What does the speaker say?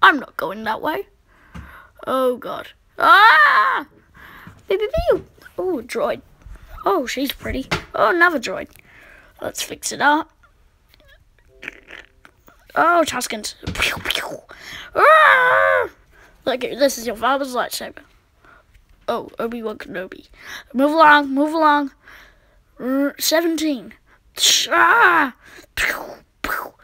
I'm not going that way. Oh, God. Ah! Oh, droid. Oh, she's pretty. Oh, another droid. Let's fix it up. Oh, Tuskens. Ah! Look, this is your father's lightsaber. Oh, Obi-Wan Kenobi. Move along, move along. 17. Ah!